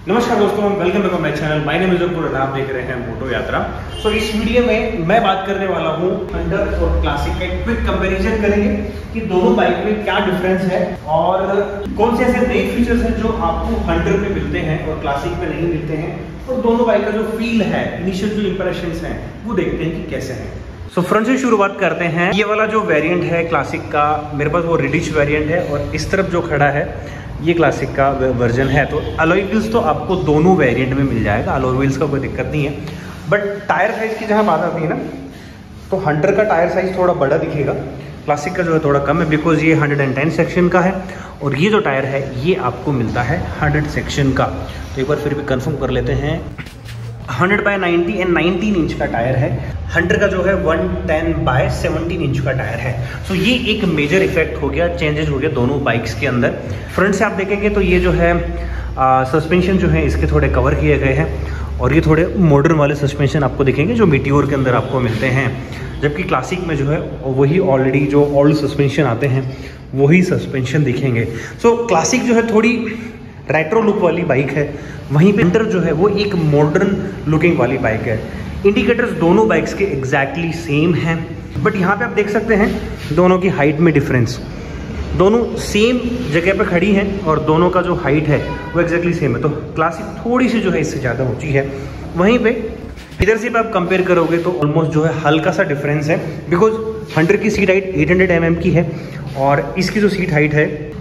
नमस्कार दोस्तों, welcome back to my channel. My name is Apoor और आप देख रहे हैं मोटो यात्रा। सो इस वीडियो में मैं बात करने वाला हूँ हंटर और क्लासिक का एक क्विक कंपैरिजन करेंगे कि दोनों बाइक में क्या डिफरेंस है और कौन से ऐसे नए फीचर्स हैं जो आपको हंटर में मिलते हैं और क्लासिक में नहीं मिलते हैं, और दोनों बाइक का जो फील है, इनिशियल जो इंप्रेशंस हैं वो देखते हैं कि कैसे हैं। सो फ्रंट से शुरुआत करते हैं। ये वाला जो वेरिएंट है क्लासिक का, मेरे पास वो रिडिश वेरिएंट है और इस तरफ जो खड़ा है ये क्लासिक का वर्जन है। तो अलॉय व्हील्स तो आपको दोनों वेरिएंट में मिल जाएगा, अलॉय व्हील्स का कोई दिक्कत नहीं है। बट टायर साइज़ की जहाँ बात आती है ना, तो हंटर का टायर साइज़ थोड़ा बड़ा दिखेगा, क्लासिक का जो है थोड़ा कम है, बिकॉज ये 110 सेक्शन का है और ये जो टायर है ये आपको मिलता है 100 सेक्शन का। तो एक बार फिर भी कंफर्म कर लेते हैं, 100/90 एंड 19 इंच का टायर है। हंटर का जो है 110/17 इंच का टायर है। सो ये एक मेजर इफेक्ट हो गया, चेंजेस हो गया दोनों बाइक्स के अंदर। फ्रंट से आप देखेंगे तो ये जो है सस्पेंशन जो है इसके थोड़े कवर किए गए हैं और ये थोड़े मॉडर्न वाले सस्पेंशन आपको दिखेंगे जो मीटियोर के अंदर आपको मिलते हैं, जबकि क्लासिक में जो है वही ऑलरेडी जो ओल्ड सस्पेंशन आते हैं वही सस्पेंशन दिखेंगे। सो क्लासिक जो है थोड़ी रेट्रो लुक वाली बाइक है, वहीं पे हंटर जो है वो एक मॉडर्न लुकिंग वाली बाइक है। इंडिकेटर्स दोनों बाइक्स के एग्जैक्टली सेम हैं, बट यहाँ पे आप देख सकते हैं दोनों की हाइट में डिफरेंस। दोनों सेम जगह पे खड़ी हैं और दोनों का जो हाइट है वो एग्जैक्टली सेम है। तो क्लासिक थोड़ी सी जो है इससे ज़्यादा ऊंची है, वहीं पे इधर से आप कंपेयर करोगे तो ऑलमोस्ट जो है हल्का सा डिफरेंस है, बिकॉज हंटर की सीट हाइट 800 mm की है और इसकी जो सीट हाइट है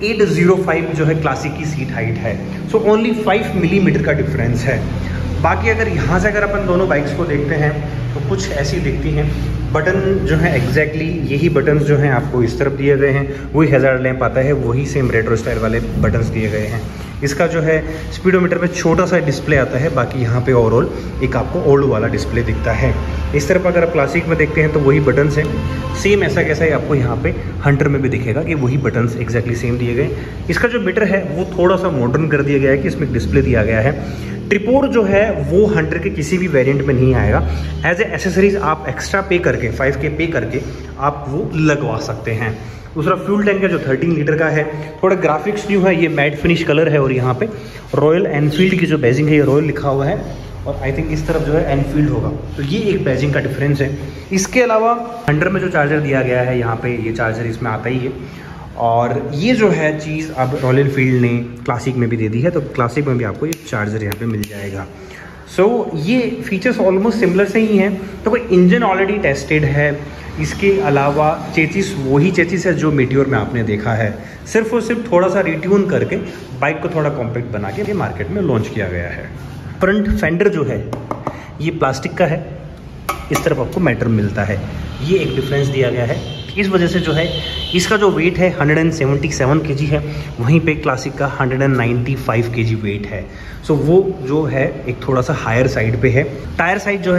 805 जो है क्लासिक की सीट हाइट है। सो ओनली 5 मिलीमीटर का डिफरेंस है। बाकी अगर यहाँ से अगर अपन दोनों बाइक्स को देखते हैं तो कुछ ऐसी दिखती हैं। बटन जो है एग्जैक्टली यही बटन्स जो हैं आपको इस तरफ दिए गए हैं, वही हैजार्ड लैंप आता है, वही सेम रेट्रो स्टाइल वाले बटन्स दिए गए हैं। इसका जो है स्पीडोमीटर पे छोटा सा डिस्प्ले आता है, बाकी यहाँ पे ओवरऑल एक आपको ओल्ड वाला डिस्प्ले दिखता है। इस तरफ अगर आप क्लासिक में देखते हैं तो वही बटन्स हैं, सेम ऐसा कैसा ही आपको यहाँ पे हंटर में भी दिखेगा कि वही बटन्स एग्जैक्टली सेम दिए गए। इसका जो मीटर है वो थोड़ा सा मॉडर्न कर दिया गया है कि इसमें डिस्प्ले दिया गया है। ट्रिपोर जो है वो हंटर के किसी भी वेरिएंट में नहीं आएगा। एज ए एसेसरीज आप एक्स्ट्रा पे करके 5K पे करके आप वो लगवा सकते हैं। दूसरा फ्यूल टैंक है जो 13 लीटर का है, थोड़ा ग्राफिक्स न्यू है, ये मैट फिनिश कलर है और यहाँ पे रॉयल एनफील्ड की जो बैजिंग है ये रॉयल लिखा हुआ है और आई थिंक इस तरफ जो है एनफील्ड होगा, तो ये एक बैजिंग का डिफरेंस है। इसके अलावा हंटर में जो चार्जर दिया गया है यहाँ पे, ये चार्जर इसमें आता ही है और ये जो है चीज़ अब रॉयल एनफील्ड ने क्लासिक में भी दे दी है, तो क्लासिक में भी आपको ये चार्जर यहाँ पे मिल जाएगा। सो ये फीचर्स ऑलमोस्ट सिमिलर से ही हैं। तो कोई इंजन ऑलरेडी टेस्टेड है, इसके अलावा चेसिस वही चेसिस है जो मीटियोर में आपने देखा है, सिर्फ और सिर्फ थोड़ा सा रिट्यून करके बाइक को थोड़ा कॉम्पैक्ट बना के मार्केट में लॉन्च किया गया है। फ्रंट फेंडर जो है ये प्लास्टिक का है, इस तरफ आपको मेटल मिलता है, ये एक डिफरेंस दिया गया है। इस वजह से जो है इसका जो वेट है 177 kg है, वहीं पे क्लासिक का 195 kg वेट है। सो वो जो है एक थोड़ा सा हायर साइड पे है। टायर साइज जो है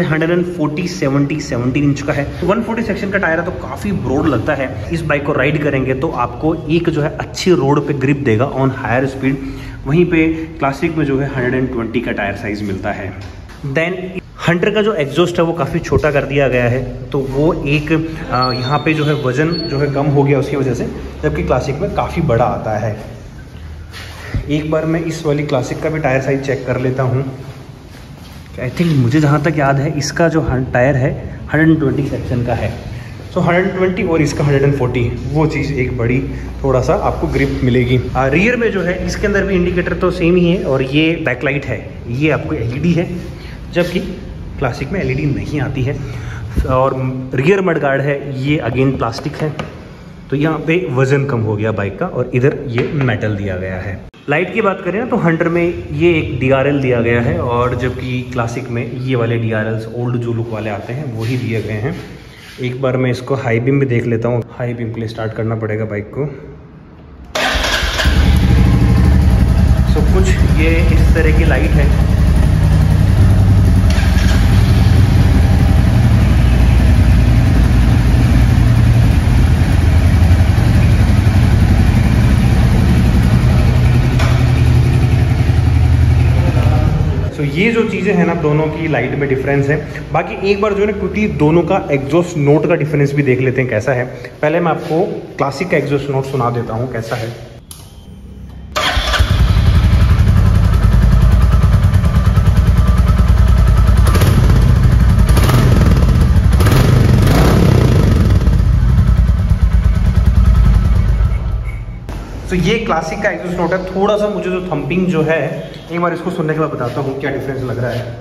140/70 इंच का है, 140 सेक्शन का टायर है तो काफ़ी ब्रॉड लगता है। इस बाइक को राइड करेंगे तो आपको एक जो है अच्छी रोड पे ग्रिप देगा ऑन हायर स्पीड। वहीं पे क्लासिक में जो है 120 का टायर साइज मिलता है। देन हंटर का जो एग्जॉस्ट है वो काफ़ी छोटा कर दिया गया है, तो वो एक यहाँ पे जो है वज़न जो है कम हो गया उसकी वजह से, जबकि क्लासिक में काफ़ी बड़ा आता है। एक बार मैं इस वाली क्लासिक का भी टायर साइज चेक कर लेता हूँ। आई थिंक मुझे जहाँ तक याद है इसका जो टायर है 120 सेक्शन का है, सो 120 और इसका 140, वो चीज़ एक बड़ी थोड़ा सा आपको ग्रिप मिलेगी। रियर में जो है इसके अंदर भी इंडिकेटर तो सेम ही है और ये बैकलाइट है, ये आपको LED है, जबकि क्लासिक में LED नहीं आती है। और रियर मड गार्ड है, ये अगेन प्लास्टिक है, तो यहाँ पे वज़न कम हो गया बाइक का और इधर ये मेटल दिया गया है। लाइट की बात करें ना तो हंटर में ये एक DRL दिया गया है और जबकि क्लासिक में ये वाले DRLs ओल्ड जो लुक वाले आते हैं वही दिए गए हैं। एक बार मैं इसको हाई बीम भी देख लेता हूँ। हाई बीम के लिए स्टार्ट करना पड़ेगा बाइक को। सो कुछ ये इस तरह की लाइट है। तो ये जो चीज़ें हैं ना दोनों की लाइट में डिफरेंस है। बाकी एक बार जो है ना क्विकली दोनों का एग्जॉस्ट नोट का डिफरेंस भी देख लेते हैं कैसा है। पहले मैं आपको क्लासिक का एग्जॉस्ट नोट सुना देता हूँ कैसा है। सो ये क्लासिक का एग्जॉस्ट नोट है। थोड़ा सा मुझे जो थम्पिंग जो है, एक बार इसको सुनने के बाद बताता हूँ क्या डिफरेंस लग रहा है।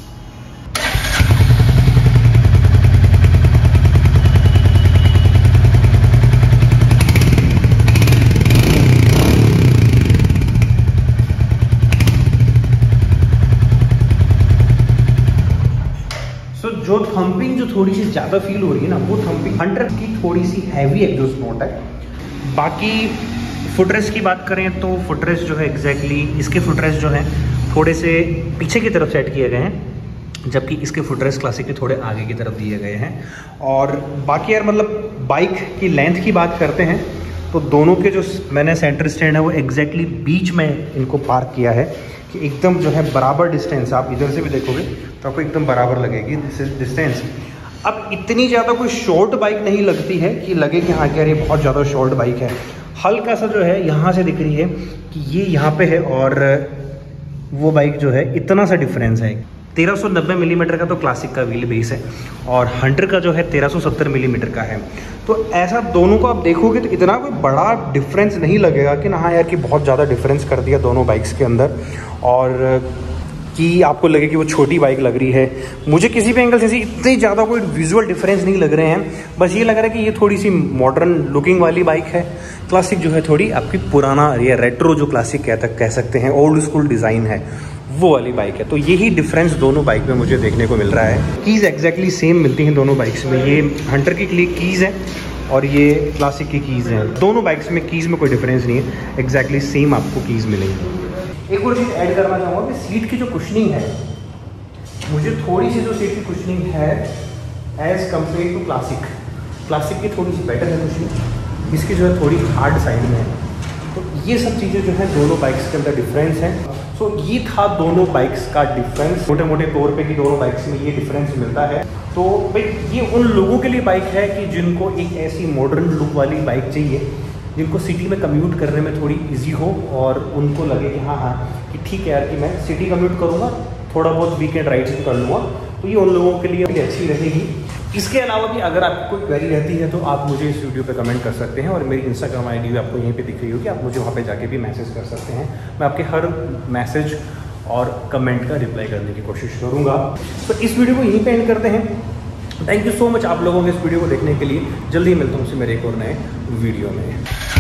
जो थम्पिंग जो थोड़ी सी ज़्यादा फील हो रही है ना, वो थम्पिंग हंटर की थोड़ी सी हैवी एग्जॉस्ट नोट है। बाकी फुटरेस्ट की बात करें तो फुटरेस्ट जो है एग्जैक्टली इसके फुटरेस्ट जो है थोड़े से पीछे की तरफ सेट किए गए हैं, जबकि इसके फुटरेस्ट क्लासिक के थोड़े आगे की तरफ दिए गए हैं। और बाकी यार मतलब बाइक की लेंथ की बात करते हैं तो दोनों के जो मैंने सेंटर स्टैंड है वो एग्जैक्टली बीच में इनको पार्क किया है कि एकदम जो है बराबर डिस्टेंस। आप इधर से भी देखोगे तो आपको एकदम बराबर लगेगी डिस्टेंस। अब इतनी ज़्यादा कोई शॉर्ट बाइक नहीं लगती है कि लगे कि हाँ यार ये बहुत ज़्यादा शॉर्ट बाइक है। हल्का सा जो है यहाँ से दिख रही है कि ये यहाँ पे है और वो बाइक जो है इतना सा डिफरेंस है। 1390 मिलीमीटर का तो क्लासिक का व्हील बेस है और हंटर का जो है 1370 मिलीमीटर का है। तो ऐसा दोनों को आप देखोगे तो इतना कोई बड़ा डिफरेंस नहीं लगेगा कि ना हाँ यार कि बहुत ज़्यादा डिफरेंस कर दिया दोनों बाइक्स के अंदर, और कि आपको लगे कि वो छोटी बाइक लग रही है। मुझे किसी भी एंगल से इतनी ज़्यादा कोई विजुअल डिफरेंस नहीं लग रहे हैं। बस ये लग रहा है कि ये थोड़ी सी मॉडर्न लुकिंग वाली बाइक है। क्लासिक जो है थोड़ी आपकी पुराना या रेट्रो जो क्लासिक कह सकते हैं, ओल्ड स्कूल डिज़ाइन है, वो वाली बाइक है। तो यही डिफरेंस दोनों बाइक में मुझे देखने को मिल रहा है। कीज़ एग्जैक्टली सेम मिलती हैं दोनों बाइक्स में। ये हंटर की कीज़ है और ये क्लासिक की कीज़ हैं। दोनों बाइक्स में कीज़ में कोई डिफरेंस नहीं है, एग्जैक्टली सेम आपको कीज़ मिलेंगी। एक और चीज़ ऐड करना चाहूँगा कि सीट की जो कुशनिंग है, मुझे थोड़ी सी जो सीट की कुशनिंग है एज़ कम्पेयर टू क्लासिक की थोड़ी सी बेटर है कुशनिंग, इसकी जो है थोड़ी हार्ड साइड में है। तो ये सब चीज़ें जो है दोनों बाइक्स के अंदर डिफरेंस है। सो ये था दोनों बाइक्स का डिफरेंस, मोटे मोटे तौर पे कि दोनों बाइक्स में ये डिफरेंस मिलता है। तो भाई ये उन लोगों के लिए बाइक है कि जिनको एक ऐसी मॉडर्न लुक वाली बाइक चाहिए, जिनको सिटी में कम्यूट करने में थोड़ी इजी हो और उनको लगे कि हाँ कि ठीक है यार कि मैं सिटी कम्यूट करूँगा, थोड़ा बहुत वीकेंड राइड्स भी कर लूँगा, तो ये उन लोगों के लिए भी अच्छी रहेगी। इसके अलावा भी अगर आपको कोई क्वेरी रहती है तो आप मुझे इस वीडियो पे कमेंट कर सकते हैं और मेरी इंस्टाग्राम आईडी भी आपको यहीं पे दिख रही होगी, आप मुझे वहाँ पे जाके भी मैसेज कर सकते हैं। मैं आपके हर मैसेज और कमेंट का रिप्लाई करने की कोशिश करूँगा। तो इस वीडियो को यहीं पे एंड करते हैं। थैंक यू सो मच आप लोगों ने इस वीडियो को देखने के लिए। जल्दी मिलता हूँ उससे मेरे एक और नए वीडियो में।